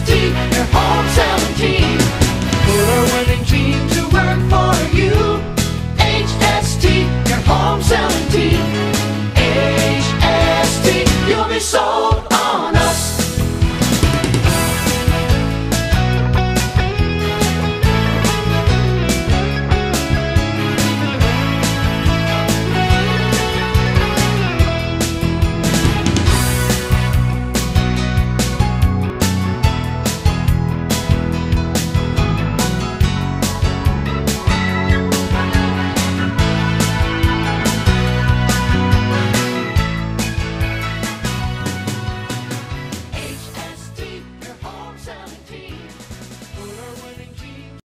HST, your home selling team. Put a winning team to work for you. HST, your home selling team. HST, you'll be sold.